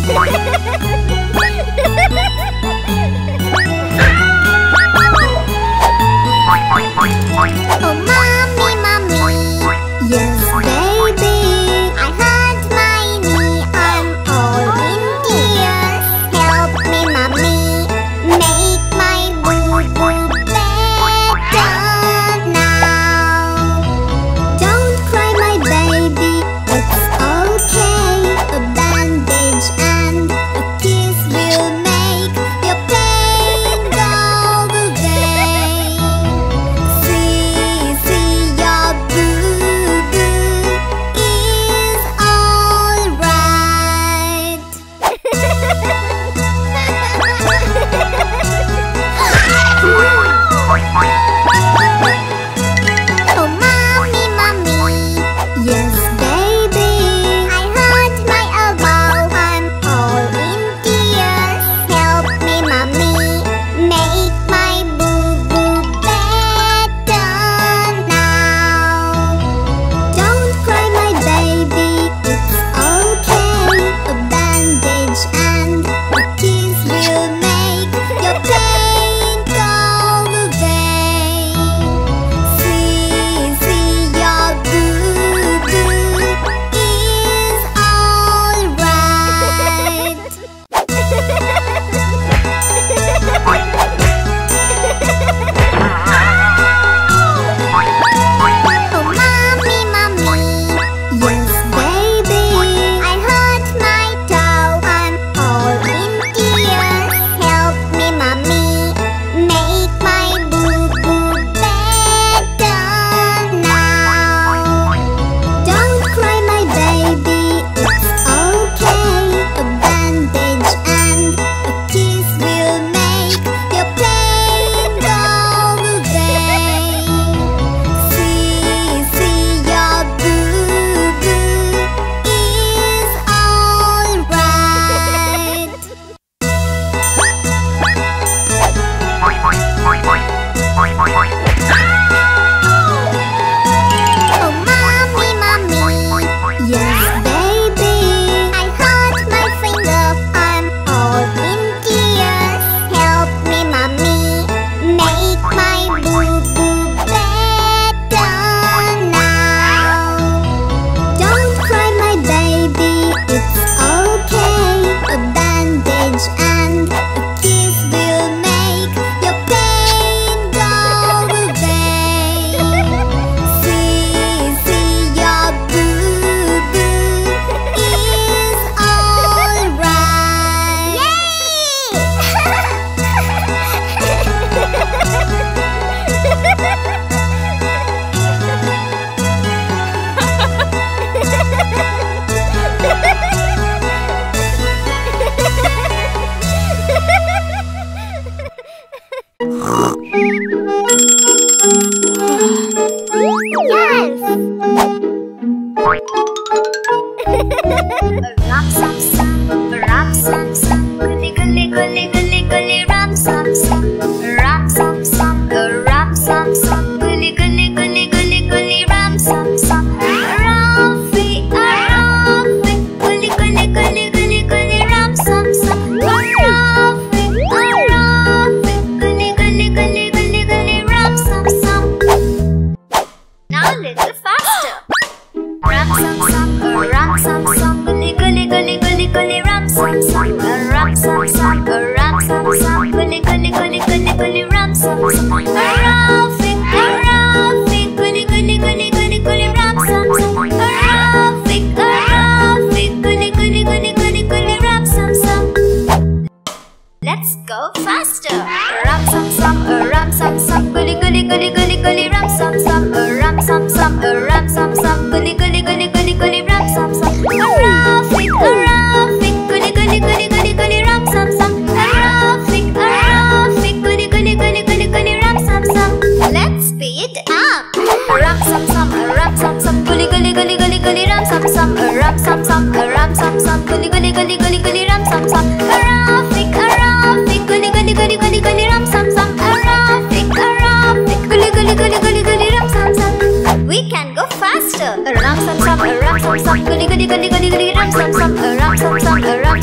Ram sam sam, gully gully gully gully ram sam sam, ram sam sam, ram sam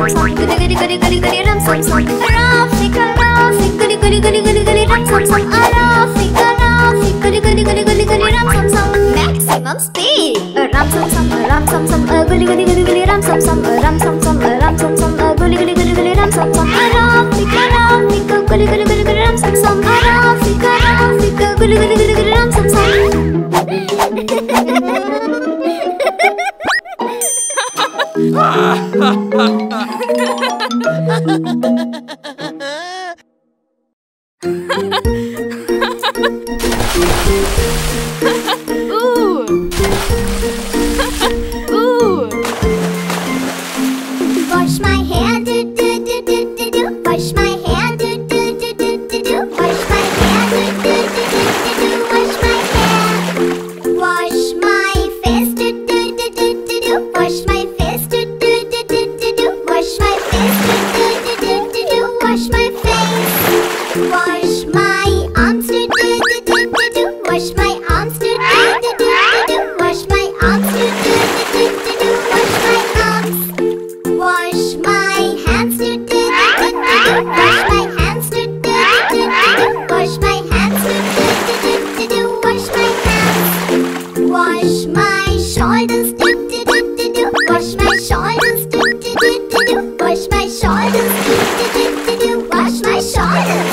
sam sam. Goody goody goody goody goody ram sam sam. Rafi goody goody goody goody goody ram sam sam. Rafi goody goody goody goody goody ram sam sam. Maximum speed. Ram sam sam goody goody goody goody ram sam sam. Ram sam sam goody goody goody goody ram sam sam. Rafi goody goody goody goody ram sam sam. Rafi goody goody goody goody ram sam sam. Wash my hair, do do do do do do. Wash my hair, do do do do do do. Wash my hair, do do do do do do. Wash my hair. Wash my face, do do do do do do. Wash my face, do do do do do do. Wash my face, do do do do do do. Wash my face. Wash my arms, do do do do do do. Wash my arms, do do do do do. Wash my arms, do do do do do. Wash my arms. Wash my hands, do do do do do. Wash my hands, do do do do do. Wash my hands, do do do do do. Wash my hands. Wash my shoulders, do do do do do. Wash my shoulders, do do do do do. Wash my shoulders, do do do do do. Wash my shoulders.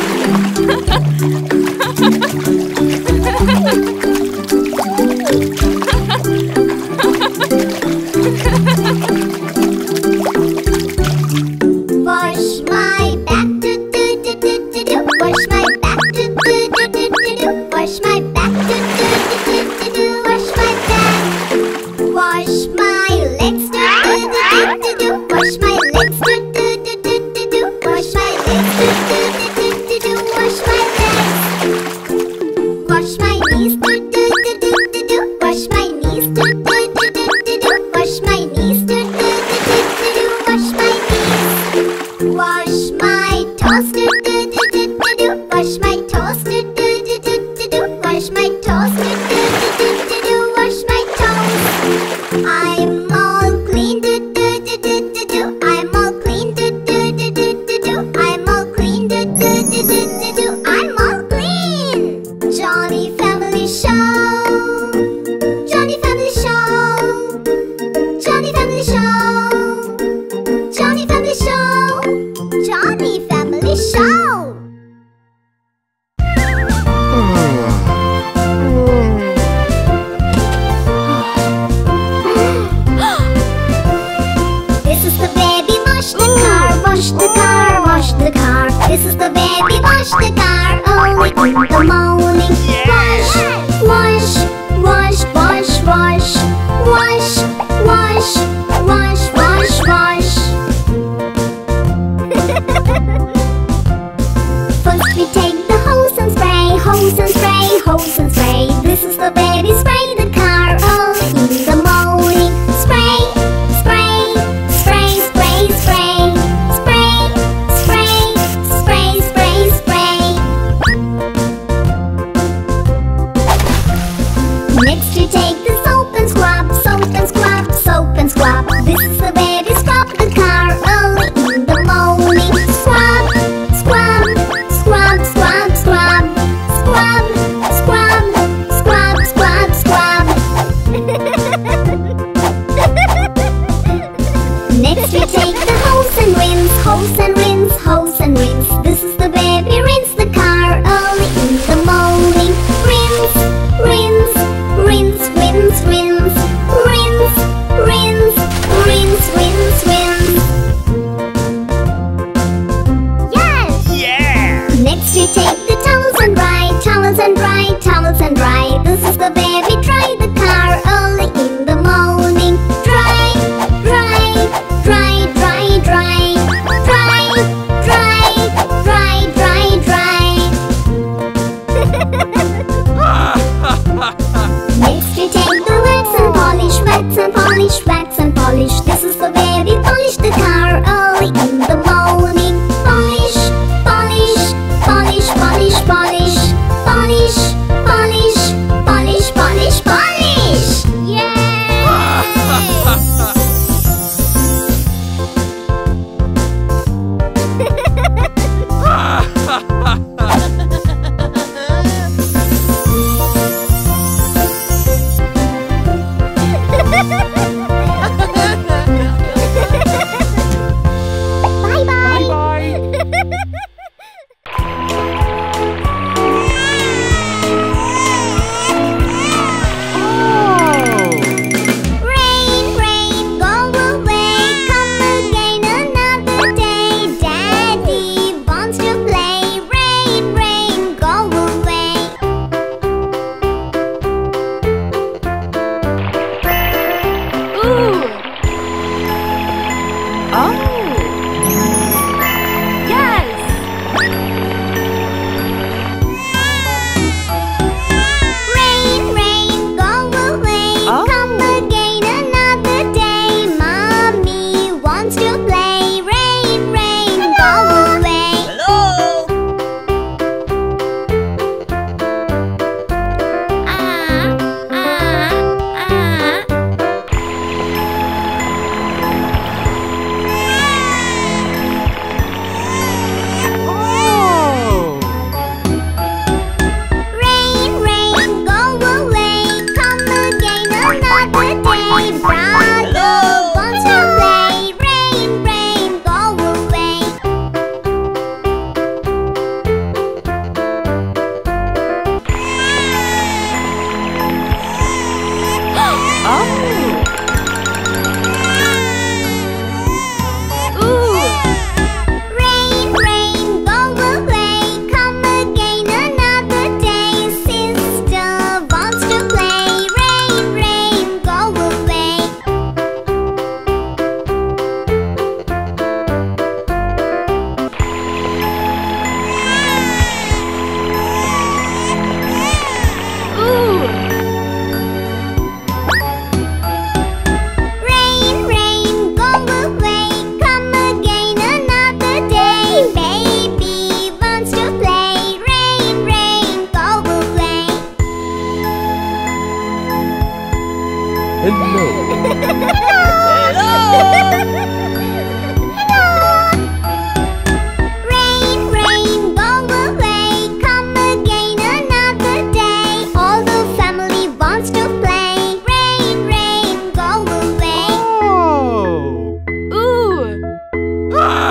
Wash my back, do do do do do do. Wash my back, do do do do do do. Wash my back, do do do do do do. Wash my back. Wash my legs, do do do do do. Wash my legs, do do do do do. Wash my legs, do do do do do. Wash my legs. Wash my knees, do do do do do. Wash my knees, do do do do do. Wash my knees, do do do do do. Wash my knees. Wash my toes, do do do do do. Wash my toes, do do do do do. Wash my toes, do do do do do. Wash my toes. I'm all clean, do do do do do. I'm all clean, do do do do do. I'm all clean, do do do do do. I'm all clean. Johny Family Show. Johny Family Show. Johny Family Show. Johny Family Show. Johny Family Show. This is the baby, wash the car, wash the car, wash the car. This is the baby, wash the car, only in the morning. Wash, wash, wash, wash, wash, wash, wash, wash, wash, wash. First we take the hose and spray, hose and spray, hose and spray. This is the baby, spray the car only in the morning. Spray, spray, spray, spray, spray, spray, spray, spray, spray, spray.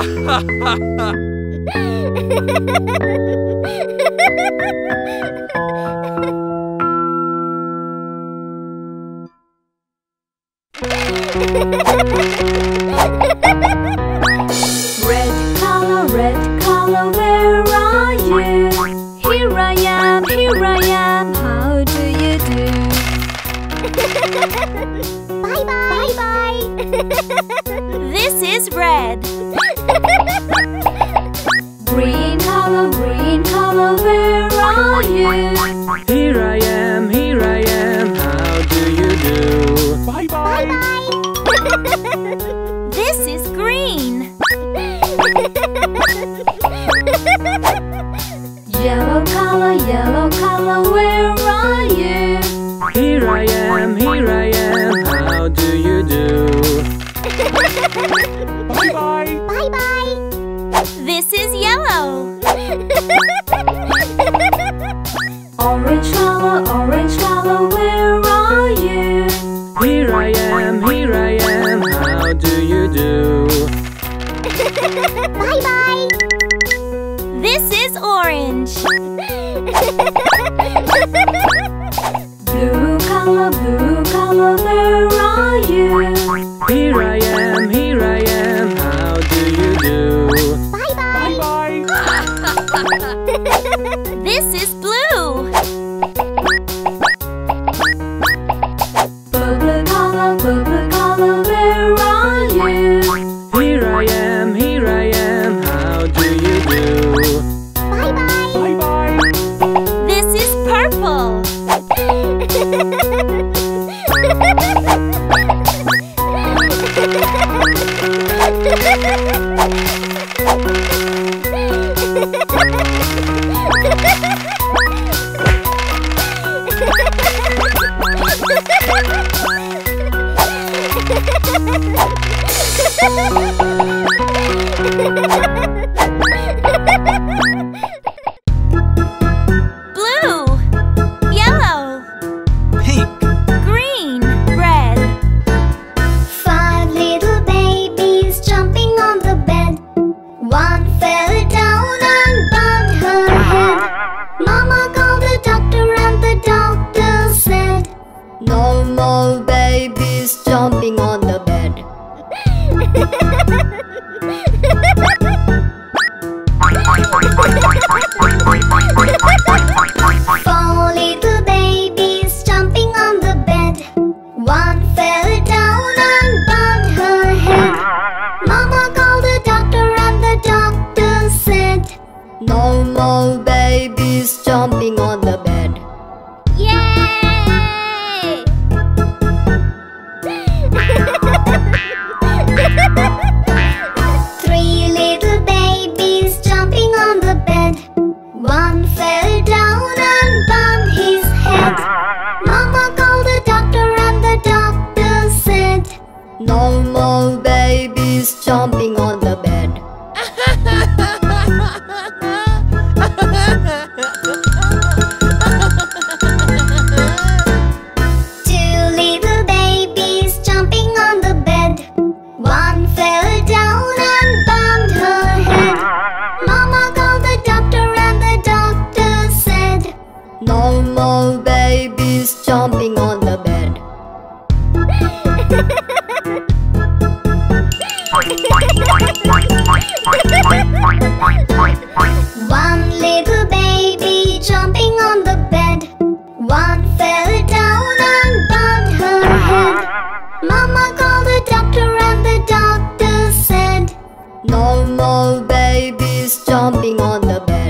Red color, where are you? Here I am, how do you do? Bye bye. Bye bye. This is red. Green color, where are you? Here I am, how do you do? Bye bye. This is green. Yellow color, where are you? Here I am, how do you do? Bye bye. Bye bye. This is yellow. Orange color, where are you? Here I am, how do you do? Bye bye. This is orange. Blue color, where are you? Here I am, how do you do? Bye bye. Bye bye. This is blue. Blue color, where are you? Here I am, how do you do? Bye bye. Bye bye. This is purple. Blue, yellow, Pink. green, red. 5 little babies jumping on the bed. One fell down and bumped her head. Mama called the doctor and the doctor said, "No more babies jumping on the bed." 4 little babies jumping on the bed. One fell down and bumped her head. Mama called the doctor and the doctor said, "No more babies jumping on the bed." Yay! 3 little babies jumping on the bed. One fell down and bumped his head. Mama called the doctor and the doctor said, "No more babies jumping on the bed." 2 little babies jumping on the bed. One fell down and bumped her head. Mama called the doctor and the doctor said, "No more babies jumping on the bed." 1 little baby jumping on the bed. One fell down and bumped her head. Mama called the doctor and the doctor said, "No more babies jumping on the bed."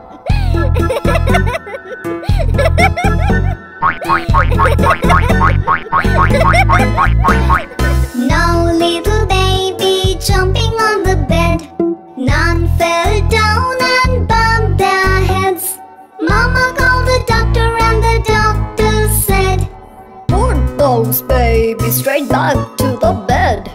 No little baby jumping on the bed. None fell down and bumped their heads. Mama called the doctor and the doctor said, "Put those babies straight back to the bed."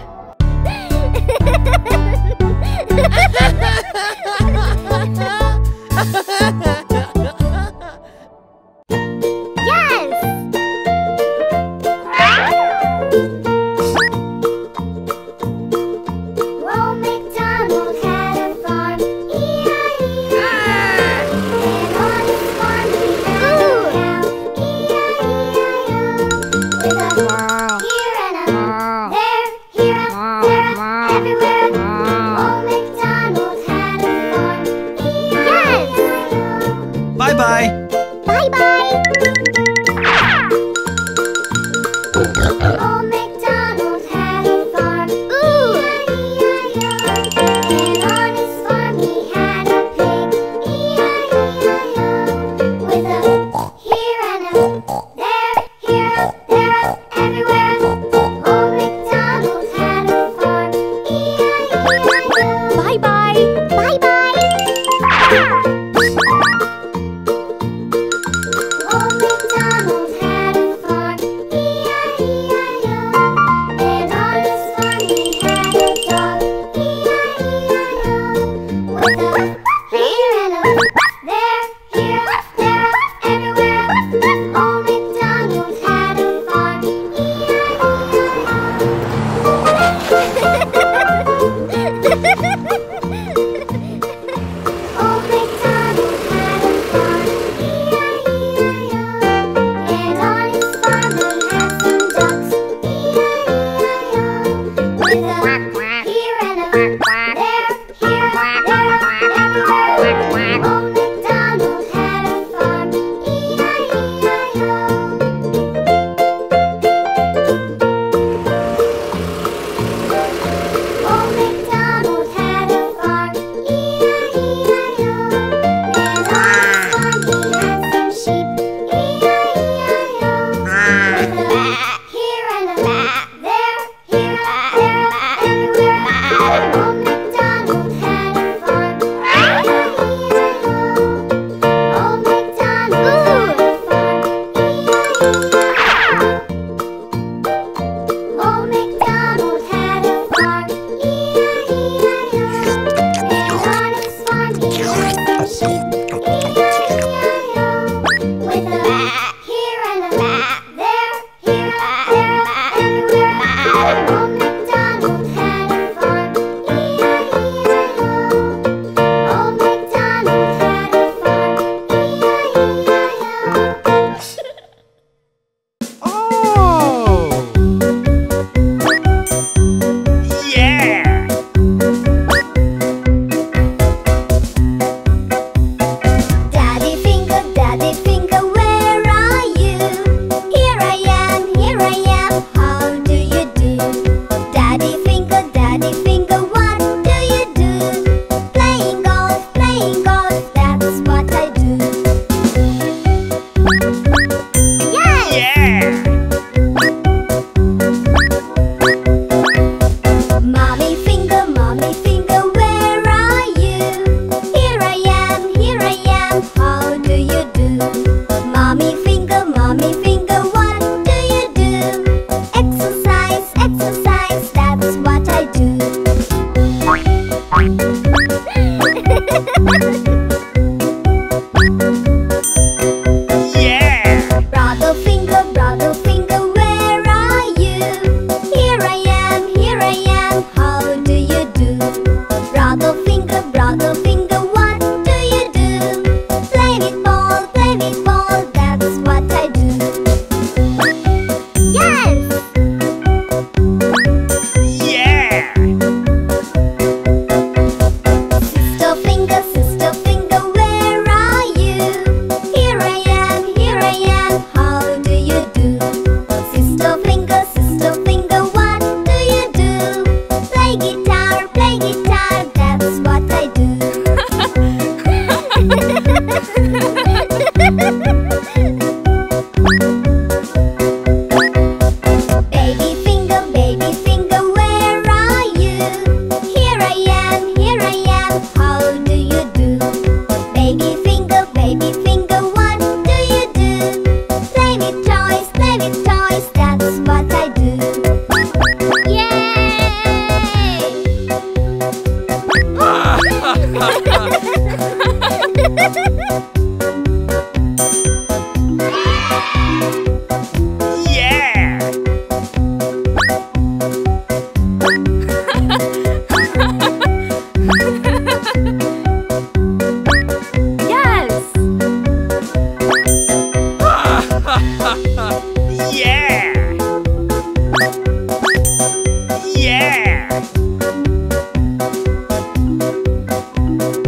Yes! Well, MacDonald had Bye-bye. Old MacDonald had a farm. E-I-E-I-O. And on his farm he had a pig. E-I-E-I-O. With a here and a there, here, up, there, up, everywhere. Old MacDonald had a farm. E-I-E-I-O. Bye-bye. Bye-bye. Old MacDonald had a farm, E-I-E-I-O. And on his farm he had a dog, E-I-E-I-O. With a here and a there, here, there, everywhere. Old MacDonald had a farm, Old MacDonald had a farm, E-I-E-I-O. And on his farm he had some ducks, E-I-E-I-O. With a here and a there, here, there, everywhere. Old MacDonald had a farm, E-I-E-I-O. Old MacDonald had a farm, E-I-E-I-O. And on his farm he had some sheep, E-I-E-I-O. With a here and a there, here, there, everywhere. Old MacDonald had a farm, E-I-E-I-O. Old MacDonald had a farm, E-I-E-I-O. Old MacDonald had a farm, E-I-E-I-O. And on his farm he had some sheep, E-I-E-I-O. With a here and a there, here, there, everywhere. Old MacDonald had a farm, E-I-E-I-O. Old MacDonald had a farm, E-I-E-I-O. Oh! Yeah! Daddy finger, where are you? Here I am, how do you do? Daddy finger, what do you do? Playing golf, that's what I do. Yes! Yeah! Mommy finger, where are you? Here I am, how do you do? Mommy finger, what do you do? Exercise, that's what I do. Yeah! Brother finger, where are you? Here I am, how do you do? Brother finger, what do you do? Play with ball, that's what I do. Yes! Yeah! Sister finger, where are you? Here I am, how do you do? Sister finger, what do you do? Play guitar, that's what I do. Baby finger, where are you? Here I am, how do you do? Baby finger, what do you do? Play with toys, that's what I do. Yeah! Yes! Yeah! Yeah!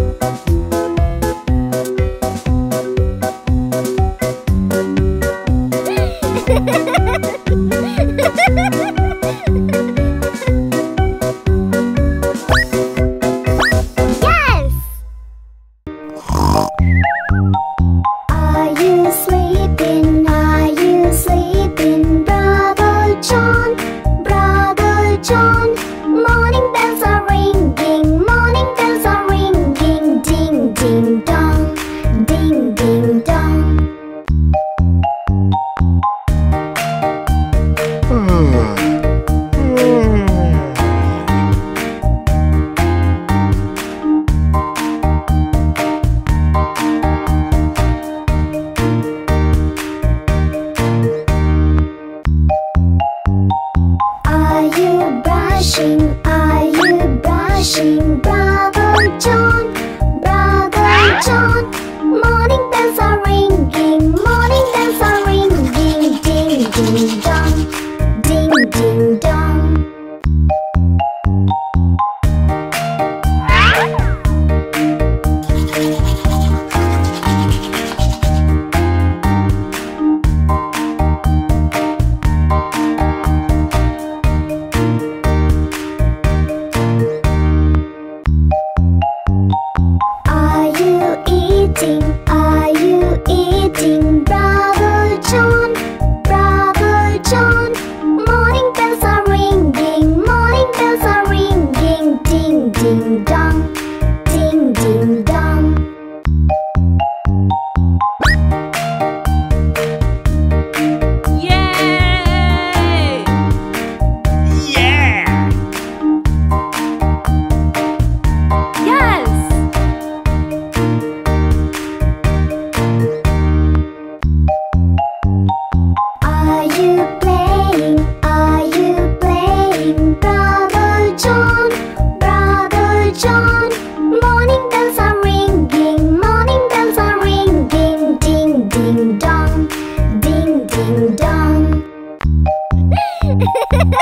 ding dong, ding ding dong. Yay! Yeah! Yes! Are you playing? Are you playing? Brother John, Brother John. Morning bells are ringing, morning bells are ringing. Ding ding dong, ding ding dong.